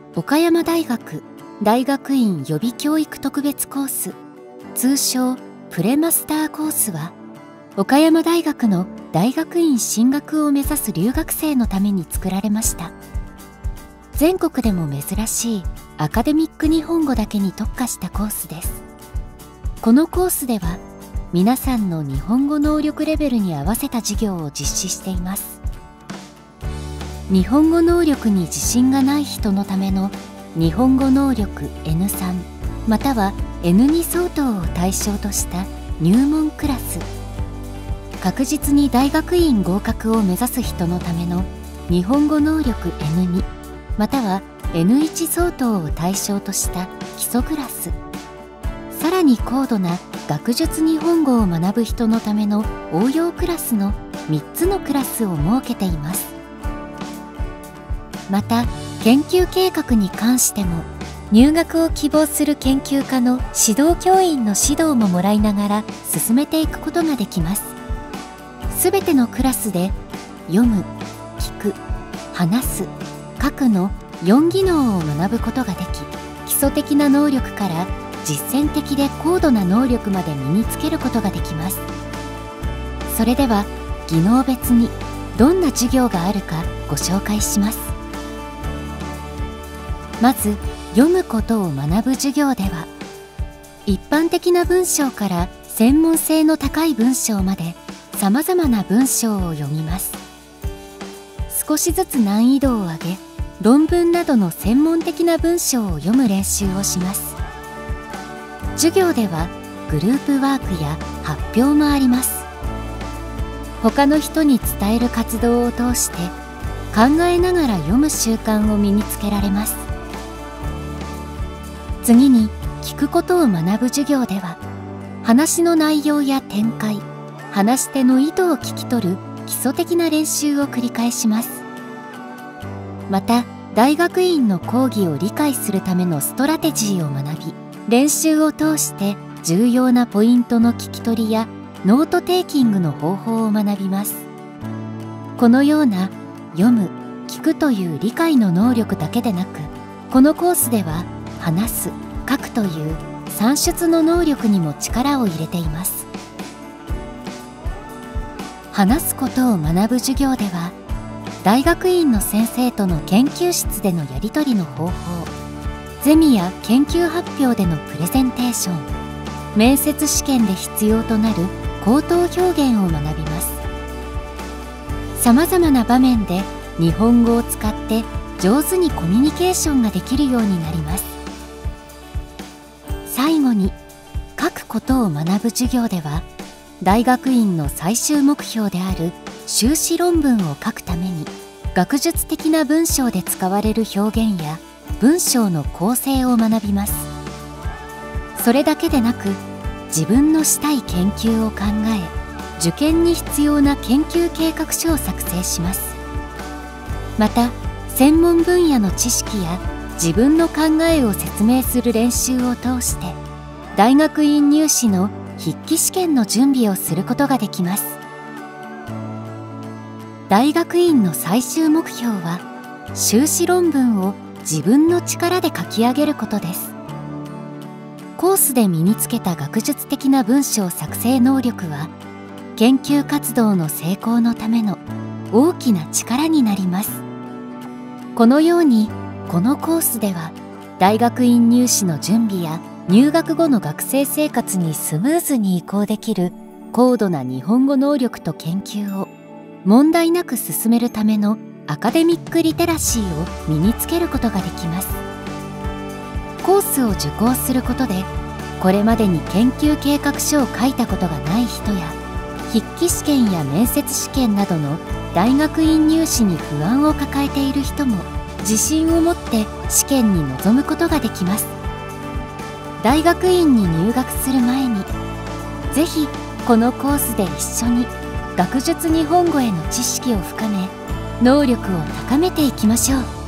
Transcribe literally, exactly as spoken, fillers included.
岡山大学大学院予備教育特別コース、通称プレマスターコースは、岡山大学の大学院進学を目指す留学生のために作られました。全国でも珍しいアカデミック日本語だけに特化したコースです。このコースでは皆さんの日本語能力レベルに合わせた授業を実施しています。日本語能力に自信がない人のための日本語能力 エヌスリー または エヌツー 相当を対象とした入門クラス、確実に大学院合格を目指す人のための日本語能力 エヌツー または エヌワン 相当を対象とした基礎クラス、さらに高度な学術日本語を学ぶ人のための応用クラスのみっつのクラスを設けています。また研究計画に関しても、入学を希望する研究家の指導教員の指導ももらいながら進めていくことができます。すべてのクラスで読む、聞く、話す、書くのよん技能を学ぶことができ、基礎的な能力から実践的で高度な能力まで身につけることができます。それでは技能別にどんな授業があるかご紹介します。まず読むことを学ぶ授業では、一般的な文章から専門性の高い文章までさまざまな文章を読みます。少しずつ難易度を上げ、論文などの専門的な文章を読む練習をします。授業ではグループワークや発表もあります。他の人に伝える活動を通して考えながら読む習慣を身につけられます。次に聞くことを学ぶ授業では、話の内容や展開、話し手の意図を聞き取る基礎的な練習を繰り返します。また大学院の講義を理解するためのストラテジーを学び、練習を通して重要なポイントの聞き取りやノートテイキングの方法を学びます。このような読む、聞くという理解の能力だけでなく、このコースでは話す、書くという算出の能力にも力を入れています。話すことを学ぶ授業では、大学院の先生との研究室でのやり取りの方法、ゼミや研究発表でのプレゼンテーション、面接試験で必要となる口頭表現を学びます。さまざまな場面で日本語を使って上手にコミュニケーションができるようになります。最後に書くことを学ぶ授業では、大学院の最終目標である修士論文を書くために、学術的な文章で使われる表現や文章の構成を学びます。それだけでなく、自分のしたい研究を考え、受験に必要な研究計画書を作成します。また専門分野の知識や自分の考えを説明する練習を通して、大学院入試の筆記試験の準備をすることができます。大学院の最終目標は、修士論文を自分の力で書き上げることです。コースで身につけた学術的な文章作成能力は、研究活動の成功のための大きな力になります。このようにこのコースでは、大学院入試の準備や入学後の学生生活にスムーズに移行できる高度な日本語能力と研究を問題なく進めるためのアカデミックリテラシーを身につけることができます。コースを受講することで、これまでに研究計画書を書いたことがない人や、筆記試験や面接試験などの大学院入試に不安を抱えている人も自信を持って試験に臨むことができます。大学院に入学する前に、ぜひこのコースで一緒に学術日本語への知識を深め、能力を高めていきましょう。